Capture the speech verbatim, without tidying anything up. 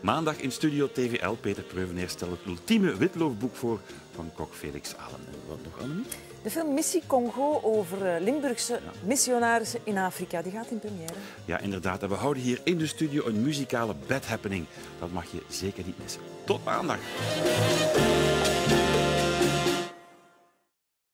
Maandag in Studio T V L. Peter Preuveneer stelt het ultieme witloofboek voor van kok Felix Alen. En wat nog, Annemie? De film Missie Congo over Limburgse missionarissen in Afrika, die gaat in première. Ja, inderdaad. En we houden hier in de studio een muzikale bad happening. Dat mag je zeker niet missen. Tot maandag.